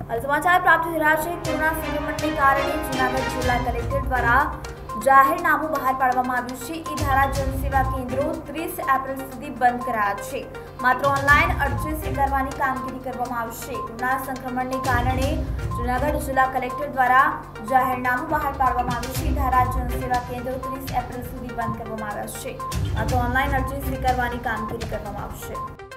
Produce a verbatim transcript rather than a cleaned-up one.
હાલ સમાચાર પ્રાપ્ત થઈ રહ્યા છે કોરોના સંક્રમણને કારણે જૂનાગઢ જિલ્લા કલેક્ટર દ્વારા જાહેરનામું બહાર પાડવામાં આવ્યું છે। એ ધારા જનસેવા કેન્દ્રો ત્રીસ એપ્રિલ સુધી બંધ કરાયા છે। માત્ર ઓનલાઈન અરજી સ્વીકારવાની કામગીરી કરવામાં આવશે। કોરોના સંક્રમણને કારણે જૂનાગઢ જિલ્લા કલેક્ટર દ્વારા જાહેરનામું બહાર પાડવામાં આવ્યું છે। ધારા જનસેવા કેન્દ્રો ત્રીસ એપ્રિલ સુધી બંધ કરવામાં આવ્યા છે। માત્ર ઓનલાઈન અરજી સ્વીકારવાની કામગીરી કરવામાં આવશે।